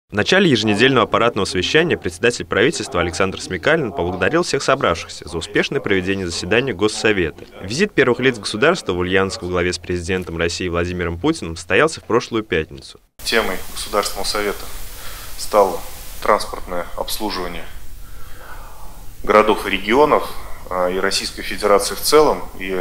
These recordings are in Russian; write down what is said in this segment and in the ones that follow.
В начале еженедельного аппаратного совещания председатель правительства Александр Смекалин поблагодарил всех собравшихся за успешное проведение заседания Госсовета. Визит первых лиц государства в Ульяновск во главе с президентом России Владимиром Путиным состоялся в прошлую пятницу. Темой Государственного совета стало транспортное обслуживание городов и регионов и Российской Федерации в целом, и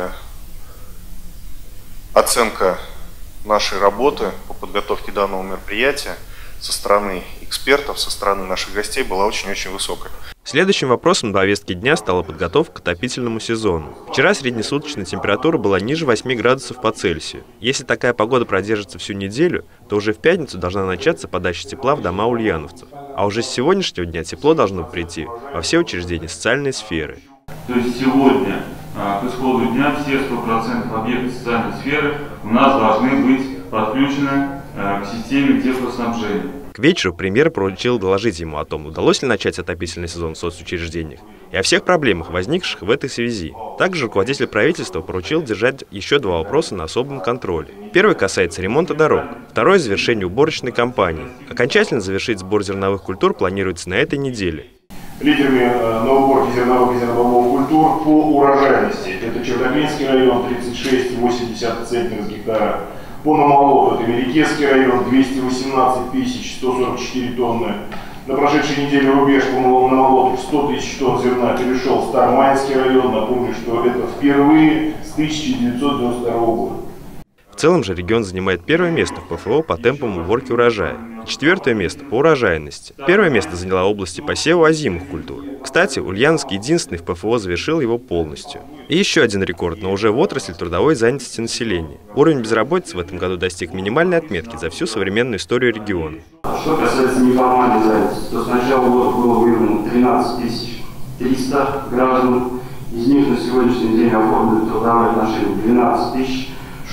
оценка нашей работы по подготовке данного мероприятия со стороны экспертов, со стороны наших гостей была очень-очень высокая. Следующим вопросом на повестке дня стала подготовка к отопительному сезону. Вчера среднесуточная температура была ниже 8 градусов по Цельсию. Если такая погода продержится всю неделю, то уже в пятницу должна начаться подача тепла в дома ульяновцев. А уже с сегодняшнего дня тепло должно прийти во все учреждения социальной сферы. То есть сегодня к исходу дня все 100% объектов социальной сферы у нас должны быть подключены к системе теплоснабжения. К вечеру премьер поручил доложить ему о том, удалось ли начать отопительный сезон в соцучреждениях, и о всех проблемах, возникших в этой связи. Также руководитель правительства поручил держать еще два вопроса на особом контроле. Первый касается ремонта дорог, второй – завершения уборочной кампании. Окончательно завершить сбор зерновых культур планируется на этой неделе. Лидерами на уборке зерновых и зерновых культур по урожайности это Черноглинский район 36,8 центнеров с гектара, по Намолоту это Великесский район 218 144 тонны. На прошедшей неделе рубеж по Намолоту 100 тысяч тонн зерна перешел в Старомайский район. Напомню, что это впервые с 1992 года. В целом же регион занимает первое место в ПФО по темпам уборки урожая и четвертое место по урожайности. Первое место заняла область посева озимых культур. Кстати, Ульяновск единственный в ПФО завершил его полностью. И еще один рекорд, но уже в отрасли трудовой занятости населения. Уровень безработицы в этом году достиг минимальной отметки за всю современную историю региона. Что касается неформальной занятости, то с начала года было выявлено 13 300 граждан. Из них на сегодняшний день оформлены трудовые отношения 12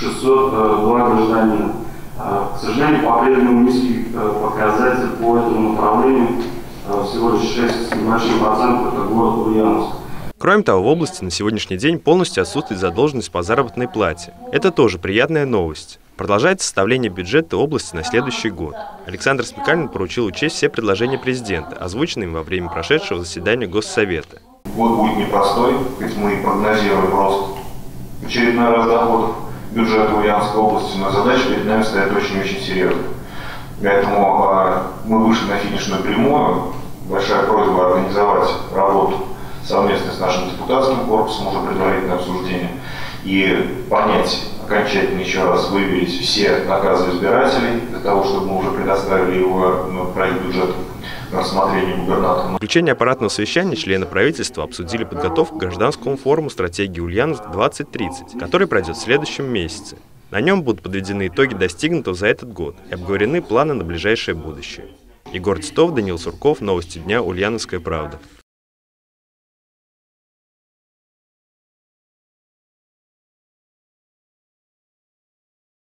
602 гражданина. К сожалению, по-прежнему низкий показатель по этому направлению, всего лишь 6 с небольшим процентом, это город Ульяновск. Кроме того, в области на сегодняшний день полностью отсутствует задолженность по заработной плате. Это тоже приятная новость. Продолжается составление бюджета области на следующий год. Александр Смекалин поручил учесть все предложения президента, озвученные им во время прошедшего заседания Госсовета. Год будет непростой, ведь мы прогнозируем рост в очередной раз доходов бюджета Ульяновской области, но задача перед нами стоит очень-очень серьезная. Поэтому мы вышли на финишную прямую. Большая просьба организовать работу совместно с нашим депутатским корпусом, уже предварительное обсуждение, и понять окончательно еще раз, выверить все наказы избирателей, для того, чтобы мы уже предоставили его проект бюджета на рассмотрение губернатора. В заключение аппаратного совещания члены правительства обсудили подготовку к гражданскому форуму стратегии Ульяновск-2030, который пройдет в следующем месяце. На нем будут подведены итоги достигнутого за этот год и обговорены планы на ближайшее будущее. Егор Титов, Даниил Сурков, Новости дня, Ульяновская правда.